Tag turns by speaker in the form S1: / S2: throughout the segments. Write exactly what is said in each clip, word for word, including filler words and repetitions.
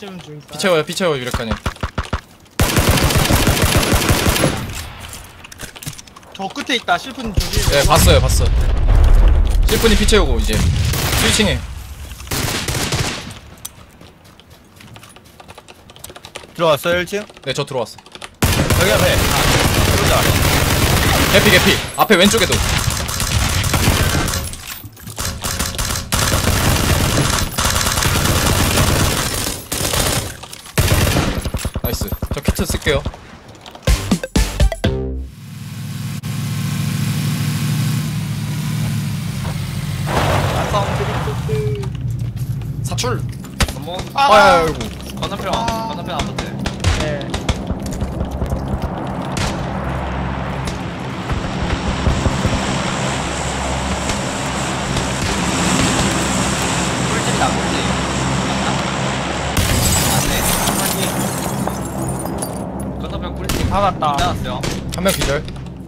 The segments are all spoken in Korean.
S1: 피치면 중있다.
S2: 피 채워요 피 채워 유력하니.
S1: 저 끝에 있다. 실픈 저기.
S2: 네 봤어요 봤어. 실분이 피 채우고 이제 스위칭해.
S3: 들어왔어요 일 층?
S2: 네 저 들어왔어.
S3: 여기 앞에 들어오자.
S2: 개피 개피 앞에 왼쪽에도. 나이스. 저 키트 쓸게요. 사출.
S4: 뭐
S1: 아,
S2: 아이고.
S4: 건너편
S1: 아.
S4: 건너편 아파트.
S1: 네.
S4: 꿀집이다 꿀집. 맞네. 건너편 꿀집.
S1: 닫았다.
S4: 닫았어요.
S2: 한 명 기절.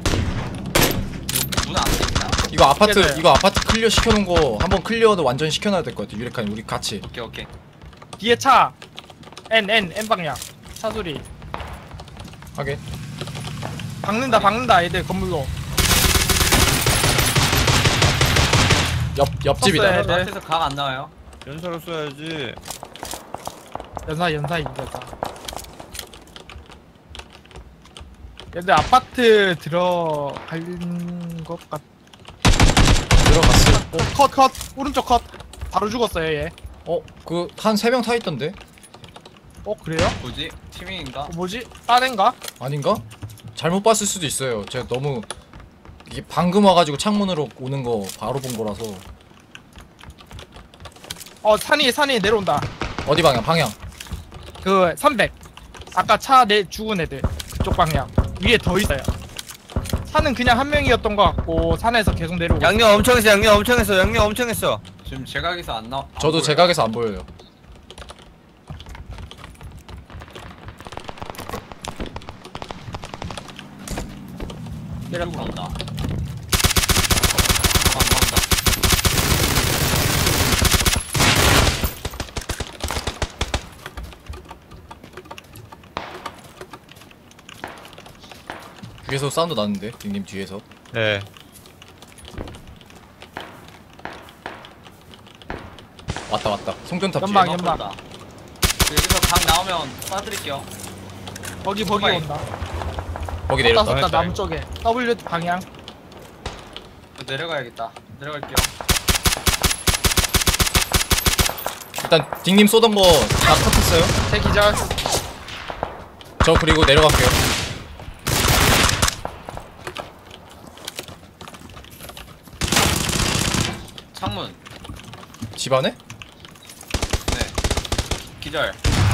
S4: 문안 닫았나?
S2: 이거 아파트
S1: 깨져요.
S2: 이거 아파트 클리어 시켜놓은 거 한번 클리어도 완전 시켜놔야 될 것 같아. 유력한 우리 같이.
S4: 오케이 오케이.
S1: 뒤에 차. N N N 방향. 차 소리.
S2: 하게.
S1: 박는다 박는다 얘들 건물로.
S2: 옆 옆집이다.
S1: 섰어요. 네.
S4: 저한테서 각 안 나와요.
S3: 연사로 쏴야지.
S1: 연사 연사 이겼다. 얘들 아파트 들어갈 것 같.
S2: 들어갔어.
S1: 어, 컷 컷. 오른쪽 컷. 바로 죽었어요 얘.
S2: 어 그 한 세 명 타 있던데.
S1: 어 그래요?
S4: 뭐지? 티밍인가?
S1: 어, 뭐지? 딴앤가?
S2: 아닌가? 잘못 봤을 수도 있어요. 제가 너무 이게 방금 와가지고 창문으로 오는 거 바로 본 거라서.
S1: 어 산이 산이 내려온다.
S2: 어디 방향? 방향.
S1: 그 삼백. 아까 차 내 죽은 애들 그쪽 방향 위에 더 있어요. 산은 그냥 한 명이었던 것 같고 산에서 계속 내려오고.
S3: 양념 엄청 했어. 양념 엄청 했어. 양념 엄청 했어.
S4: 지금 제 각에서 안 나와. 안
S2: 저도
S4: 보여요.
S2: 제 각에서 안 보여요.
S4: 이쪽으로 온다. 안 나온다.
S2: 뒤에서 사운드 나는데 닉님 뒤에서.
S3: 네.
S2: 왔다 왔다. 송전탑 뒤에.
S1: 연막,
S4: 연막
S1: 연막.
S4: 보인다. 여기서 각 나오면 쏴드릴게요.
S1: 거기 거기
S4: 오토바이.
S1: 온다.
S2: 거기
S1: 떴다
S2: 내렸다.
S1: 떴다
S3: 네.
S1: 나무 쪽에 W 방향.
S4: 내려가야겠다. 내려갈게요.
S2: 일단 닉님 쏘던 거 다 컷했어요.
S1: 제 기절.
S2: 저 그리고 내려갈게요.
S4: 창문.
S2: 집 안에?
S4: 네. 기절.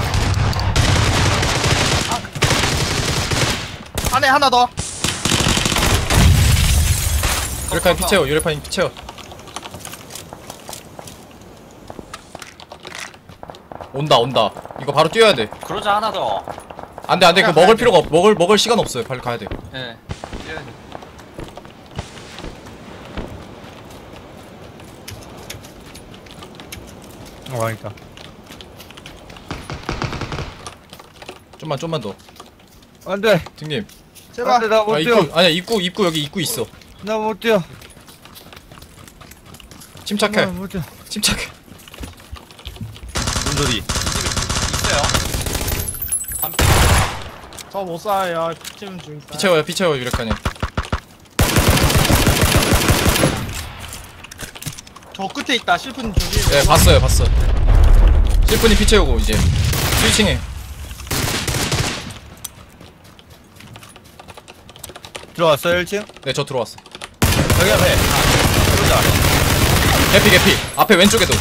S1: 안에 하나 더.
S2: 유력한 피 채워. 유력한 피 채워. 온다 온다. 이거 바로 뛰어야 돼.
S4: 그러자 하나 더.
S2: 안돼 안돼. 그 먹을 필요가 없. 먹을 먹을 시간 없어요. 빨리 가야 돼.
S4: 네. 뛰어야 돼.
S3: 어, 그러니까.
S2: 좀만 좀만 더.
S3: 안돼.
S2: 닉님.
S1: 제발.
S3: 안돼 나 못
S2: 아
S3: 뛰어.
S2: 입구 아니야 입구 입구 여기 입구 있어.
S3: 나 못 뛰어.
S2: 침착해.
S3: 못 뛰어.
S2: 침착해.
S3: 뭔 소리?
S4: 이 집에 있어요. 한
S1: 저 못 쏴요. 피치면 중있다.
S2: 피 채워요. 피 채워 유력하니.
S1: 저 끝에 있다. 실픈 저기.
S2: 네 봤어요 봤어. 실분이 피 채우고 이제 스위칭해.
S3: 들어왔어요 일 층?
S2: 네 저 들어왔어.
S3: 여기 앞에 들어오자.
S2: 개피 개피 앞에 왼쪽에도.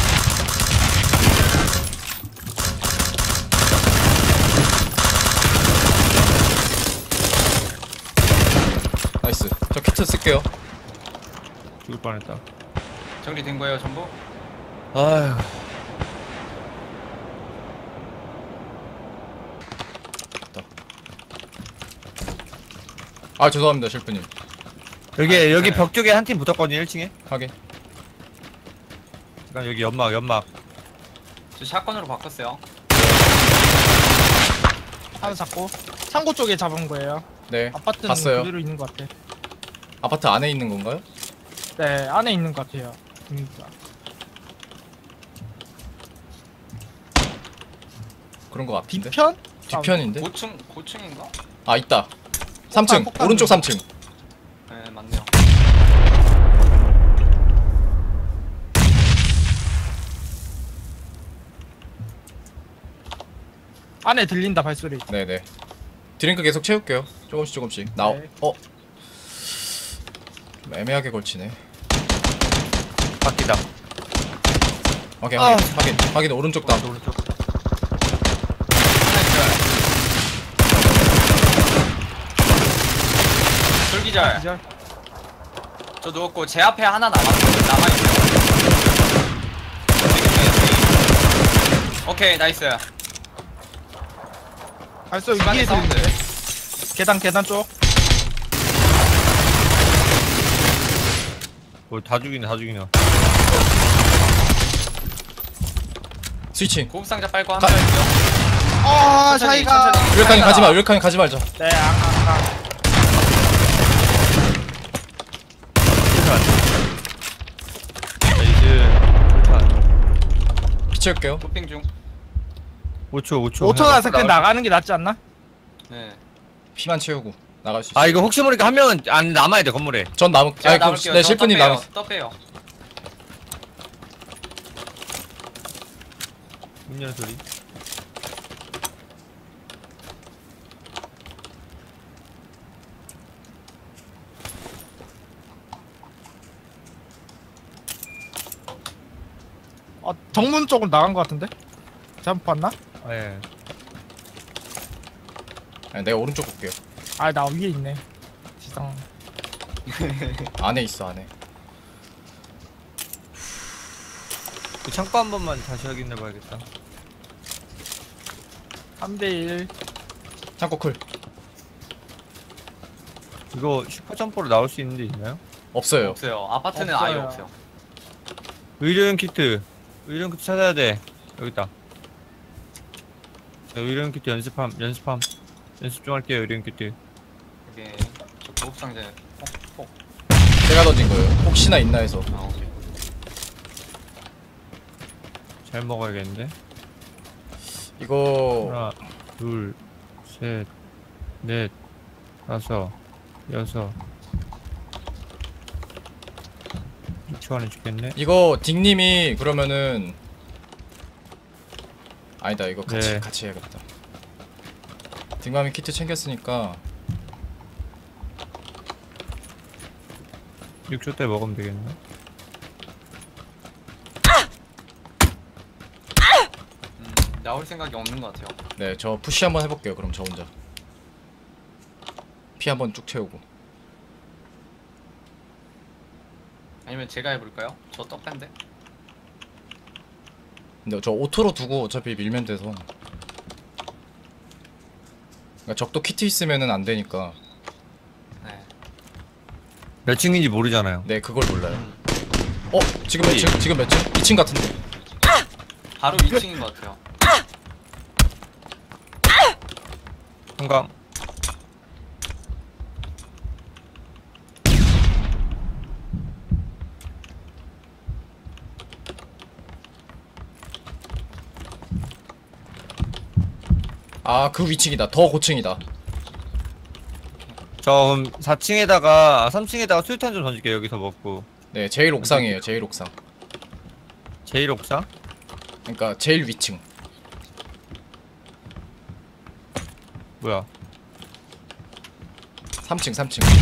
S2: 나이스. 저 키트 쓸게요.
S3: 죽을 뻔했다.
S4: 정리된 거예요 전부?
S3: 아휴.
S2: 아 죄송합니다 실프님.
S3: 여기
S4: 아,
S3: 여기
S4: 네.
S3: 벽 쪽에 한 팀 붙었거든요 일 층에.
S2: 하게.
S3: 잠깐 여기 연막 연막.
S4: 저 샷건으로 바꿨어요.
S1: 하나 잡고 창고 쪽에 잡은 거예요.
S2: 네.
S1: 아파트는
S2: 봤어요.
S1: 그대로 있는 것 같아.
S2: 아파트 안에 있는 건가요?
S1: 네, 안에 있는 것 같아요. 그러니까.
S2: 그런 거 같은데.
S1: 뒤편?
S2: 뒤편인데?
S4: 고층 고층인가?
S2: 아 있다. 삼 층
S1: 폭탄
S2: 오른쪽
S1: 좀.
S2: 삼 층.
S4: 네 맞네요.
S1: 안에 들린다 발소리.
S2: 네네. 드링크 계속 채울게요. 조금씩 조금씩. 나오.
S1: 네.
S2: 어. 좀 애매하게 걸치네.
S3: 바뀌다.
S2: 확인
S1: 아.
S2: 확인 확인 확인 오른쪽 다.
S3: 오른쪽.
S4: 하나 기절. 돌기절.
S1: 기절.
S4: 저 누웠고 제 앞에 하나 남았 남아있어요. 오케이 나이스.
S1: 발소리
S4: 중간에
S1: 위에
S4: 사운드.
S1: 들리는데. 계단 계단 쪽.
S3: 뭐다 죽이네 다 죽이네.
S2: 스위칭.
S4: 고급 상자 빨고
S2: 가-
S4: 하나 할게요.
S1: 아,
S4: 천천히,
S1: 자기가.
S4: 천천히.
S2: 유력하니 가지 마. 유력하니 가지 말자.
S1: 네, 앙앙앙.
S3: 이제 불판.
S2: 피 채울게요.
S4: 도핑 중.
S3: 오 초 오 초.
S1: 오 초 나서 그냥 나가는 게 낫지 않나?
S4: 네.
S2: 피만 채우고 나갈 수 있어.
S3: 아 이거 혹시 모르니까 한 명은 안 남아야 돼 건물에.
S2: 전 남은.
S4: 제가
S2: 아니 그
S4: 남을게요.
S2: 네
S4: 저
S2: 실프님
S4: 떡
S2: 남은.
S4: 빼요. 떡 빼요.
S3: 문 여는 소리.
S1: 어, 정문 쪽으로 나간 것 같은데? 잘못 봤나?
S3: 아 예.
S2: 아니, 내가 오른쪽 볼게요.
S1: 아, 나 위에 있네. 지상.
S2: 안에 있어 안에.
S3: 그 창고 한 번만 다시 확인해 봐야겠다.
S1: 삼 대 일.
S2: 창고 클.
S3: 이거 슈퍼 점퍼로 나올 수 있는 데 있나요?
S2: 없어요.
S4: 없어요. 아파트는 아예
S1: 없어요.
S4: 없어요.
S3: 의료용 키트. 의료용 키트 찾아야 돼. 여기 있다. 자, 의료용 키트 연습함 연습함. 연습 좀 할게요 의료용 키트.
S4: 이게 저 고급 상자. 어, 어.
S2: 제가 던진 거예요. 혹시나 있나 해서.
S4: 아 오케이.
S3: 잘 먹어야겠는데.
S2: 이거
S3: 하나, 둘, 셋, 넷, 다섯, 여섯. 이 초 안에 죽겠네.
S2: 이거 딩님이 그러면은 아니다 이거 같이
S3: 네.
S2: 같이 해야겠다. 딩맘이 키트 챙겼으니까
S3: 육 초 때 먹으면 되겠네.
S4: 음, 나올 생각이 없는 것 같아요.
S2: 네 저 푸시 한번 해볼게요. 그럼 저 혼자 피 한번 쭉 채우고.
S4: 아니면 제가 해볼까요? 저 떡한데.
S2: 근데 저 오토로 두고 어차피 밀면 돼서. 그러니까 적도 키트 있으면은 안 되니까.
S4: 네.
S3: 몇 층인지 모르잖아요.
S2: 네 그걸 몰라요.
S4: 음,
S2: 어 지금 몇 층? 지금 몇 층? 이 층 같은데.
S4: 바로 이 층인 것 같아요.
S3: 한강.
S2: 아 그 위층이다. 더 고층이다.
S3: 저 그럼 사 층에다가 아, 삼 층에다가 수류탄 좀 던질게요. 여기서 먹고.
S2: 네 제일 옥상이에요. 제일 옥상.
S3: 제일 옥상?
S2: 그러니까 제일 위층.
S3: 뭐야?
S2: 삼 층 삼 층.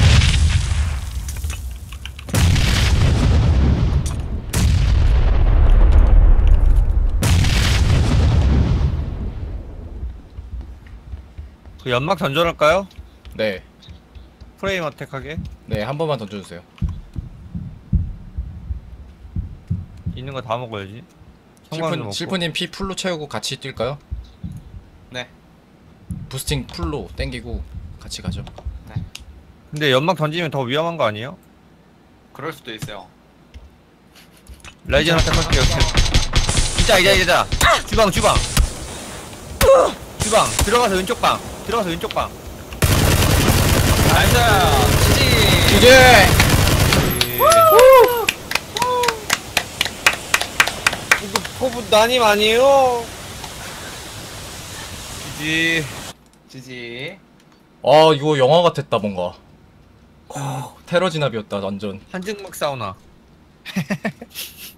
S3: 그 연막 던져놓을까요?
S2: 네.
S3: 프레임 어택하게.
S2: 네 한 번만 던져주세요.
S3: 있는 거 다 먹어야지. 성광도
S2: 실프,
S3: 먹고.
S2: 실프님 피 풀로 채우고 같이 뛸까요?
S4: 네.
S2: 부스팅 풀로 땡기고 같이 가죠.
S4: 네.
S3: 근데 연막 던지면 더 위험한 거 아니에요?
S4: 그럴 수도 있어요.
S3: 라이젠 어택 할게요. 이자 이자 이자. 주방 주방. 주방 들어가서 왼쪽 방. 들어가서 왼쪽 방.
S4: 나이스. 치지.
S2: 이제
S5: 이거 포부 난임 아니에요?
S3: 지지.
S4: 치지.
S2: 아 이거 영화 같았다 뭔가. 테러 진압이었다 완전.
S3: 한증막 사우나.